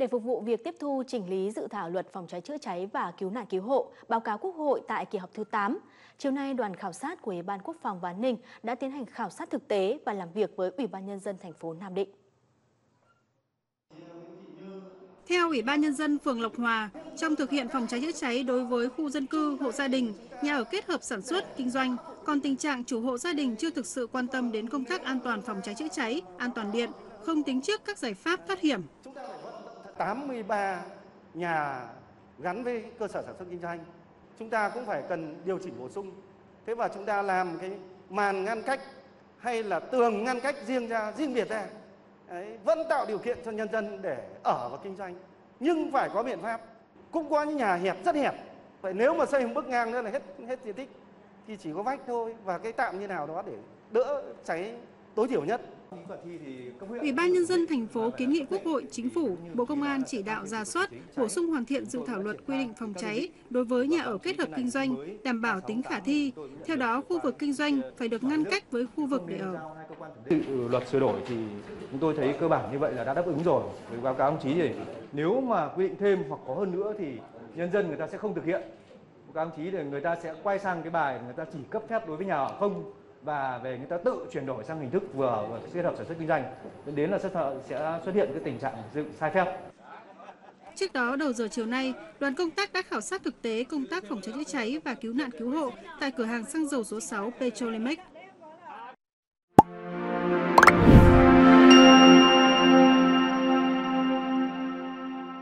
Để phục vụ việc tiếp thu chỉnh lý dự thảo luật phòng cháy chữa cháy và cứu nạn cứu hộ, báo cáo Quốc hội tại kỳ họp thứ 8, chiều nay đoàn khảo sát của Ủy ban Quốc phòng và An ninh đã tiến hành khảo sát thực tế và làm việc với Ủy ban Nhân dân thành phố Nam Định. Theo Ủy ban Nhân dân phường Lộc Hòa, trong thực hiện phòng cháy chữa cháy đối với khu dân cư, hộ gia đình, nhà ở kết hợp sản xuất, kinh doanh, còn tình trạng chủ hộ gia đình chưa thực sự quan tâm đến công tác an toàn phòng cháy chữa cháy, an toàn điện, không tính trước các giải pháp thoát hiểm. 83 nhà gắn với cơ sở sản xuất kinh doanh, chúng ta cũng phải cần điều chỉnh bổ sung. Thế và chúng ta làm cái màn ngăn cách hay là tường ngăn cách riêng biệt ra. Đấy, vẫn tạo điều kiện cho nhân dân để ở và kinh doanh, nhưng phải có biện pháp. Cũng có những nhà hẹp, rất hẹp. Vậy nếu mà xây một bức ngang nữa là hết diện tích thì chỉ có vách thôi, và cái tạm như nào đó để đỡ cháy tối thiểu nhất. Ủy ban Nhân dân thành phố kiến nghị Quốc hội, Chính phủ, Bộ Công an chỉ đạo rà soát, bổ sung hoàn thiện dự thảo luật quy định phòng cháy đối với nhà ở kết hợp kinh doanh, đảm bảo tính khả thi. Theo đó, khu vực kinh doanh phải được ngăn cách với khu vực để ở. Dự luật sửa đổi thì chúng tôi thấy cơ bản như vậy là đã đáp ứng rồi. Với báo cáo ông chí thì nếu mà quy định thêm hoặc có hơn nữa thì nhân dân người ta sẽ không thực hiện. Các ông chí thì người ta sẽ quay sang cái bài người ta chỉ cấp phép đối với nhà ở không, và về người ta tự chuyển đổi sang hình thức vừa kết hợp sản xuất kinh doanh, đến là sẽ xuất hiện cái tình trạng dựng sai phép. Trước đó, đầu giờ chiều nay, đoàn công tác đã khảo sát thực tế công tác phòng cháy chữa cháy và cứu nạn cứu hộ tại cửa hàng xăng dầu số 6 Petrolimex.